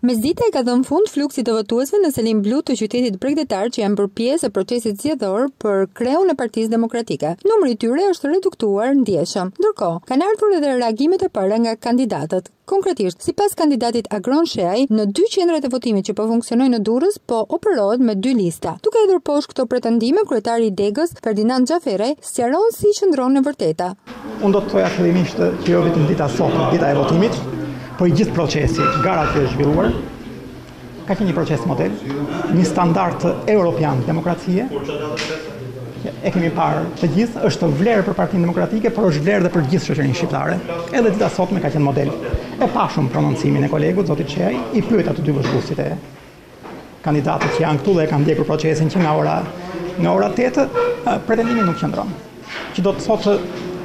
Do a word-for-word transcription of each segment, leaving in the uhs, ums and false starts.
Mesdita e ka dhënë fund fluksit të votuesve në Selim Blu të qytetit bregdetar që janë bërë pjesë e procesit zgjedhor për kreun e Partisë Demokratike. Numri i tyre është reduktuar ndjeshëm. Ndërkohë, kanë ardhur edhe reagimet e para nga kandidatët. Konkretisht, sipas kandidatit Agron Sheaj, në dy qendrat e votimit që po funksionojnë në Durrës, po operohet me dy lista. Duke hedhur poshtë këto pretendime, kryetari i Degës, Ferdinand Xhaferaj, sqaron si qëndron në vërteta. Unë do të thoja fillimisht që jo vetëm dita sot, dita e votimit, por i gjithë procesi, gara që është zhvilluar, ka qenë një proces model, një standard europian demokracie. E kemi parë të gjithë, është vlerë për Partinë Demokratike, por është vlerë dhe për gjithë shoqërinë shqiptare. Edhe dita sotme ka qenë model. E pashëm prononcimin e kolegut, zotit Sheaj, i pyet atë dy vëzhguesit e kandidatët që janë këtu dhe kanë ndjekur procesin që nga ora nga ora tetë, pretendimi nuk qëndron. Që do të thotë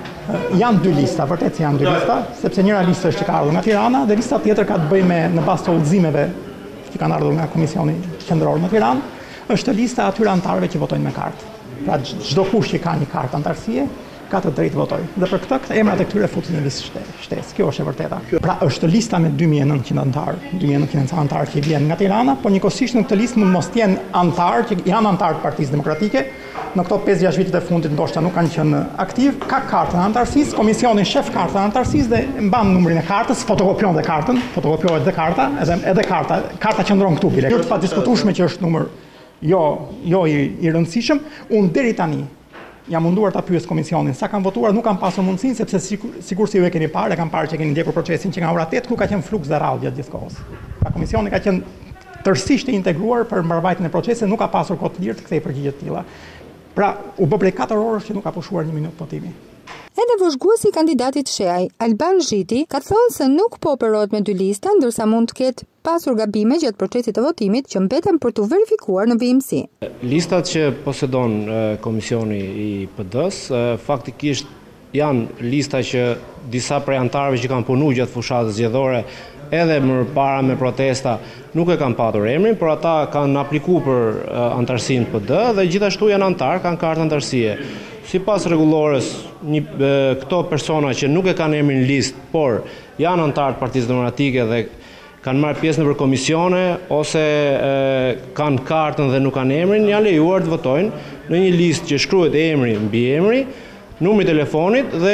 janë dy lista, vërtet se janë dy lista, sepse njëra listë është që ka ardhur nga Tirana dhe lista tjetër ka të bëjë me në bazë të udhëzimeve që kanë ardhur nga Komisioni Qendror në Tiranë, është lista atyre anëtarëve që votojnë me kartë. Pra çdo kush që ka një kartë anëtarësie ka të drejtë votojë. Dhe për këtë emrat e këtyre futen në listë shtesë. Kjo është e vërteta. Pra është lista me dy mijë e nëntëqind anëtarë, dy mijë e nëntëqind anëtarë që vijnë nga Tirana, por njëkohësisht në këtë listë mund mos jenë anëtarë që janë anëtarë të Partisë Demokratike. Në këto pesë gjashtë vitet e fundit ndoshta nuk kanë qenë aktiv, ka kartën anëtarësisë, komisioni shef kartën anëtarësisë dhe mban numrin e kartës, fotokopjon dhe kartën, fotokopjohet dhe karta, edhe edhe karta, karta qëndron këtu bile. Kjo të padiskutueshme që është numër jo jo i, i rëndësishëm, unë deri tani jam munduar ta pyes komisionin sa kanë votuar, nuk kanë pasur mundësinë sepse sikur, sikur si ju e keni parë, e kanë parë që keni ndjekur procesin që nga ora tetë ku ka qenë fluks dhe rradh gjatë gjithë kohës. Pra komisioni ka qenë tërësisht i integruar për mbarvajtjen e procesit, nuk ka pasur kohë të lirë të kthejë përgjigje të tilla. Pra, u bë prej katër orësh që nuk ka pushuar një minutë votimi. Edhe vëzhguesi i kandidatit Sheaj, Alban Zhiti, ka thënë se nuk po operohet me dy lista, ndërsa mund të ketë pasur gabime gjatë procesit të votimit që mbeten për të verifikuar në vijimësi. Listat që posedon komisioni i P D-s faktikisht janë lista që disa prej anëtarëve që kanë punuar gjatë fushatës zgjedhore edhe më para me protesta nuk e kanë patur emrin, por ata kanë aplikuar për anëtarësinë P D dhe gjithashtu janë anëtarë, kanë kartë anëtarësie. Sipas rregullores, një këto persona që nuk e kanë emrin në listë, por janë anëtarë të Partisë Demokratike dhe kanë marrë pjesë në komisione ose e, kanë kartën dhe nuk kanë emrin, janë lejuar të votojnë në një listë që shkruhet emri mbi emri, numri i telefonit dhe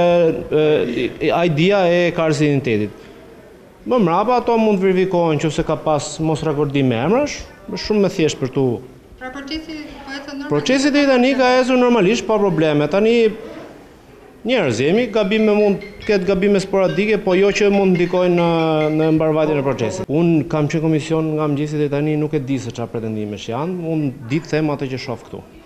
I D-a e kartës së identitetit. Më mrapa ato mund të verifikohen nëse ka pas mos rakordim me emrash, është shumë më thjesht për tu. Pra procesi po ecën normalisht. Procesi deri tani ka ecur normalisht pa probleme. Tani njerëz jemi, gabime mund të ketë gabime sporadike, po jo që mund ndikojnë në, në mbarvajtjen e procesit. Unë kam qenë komision nga mëngjesi deri tani, nuk e di se çfarë pretendimesh janë, unë di të them atë që shoh këtu.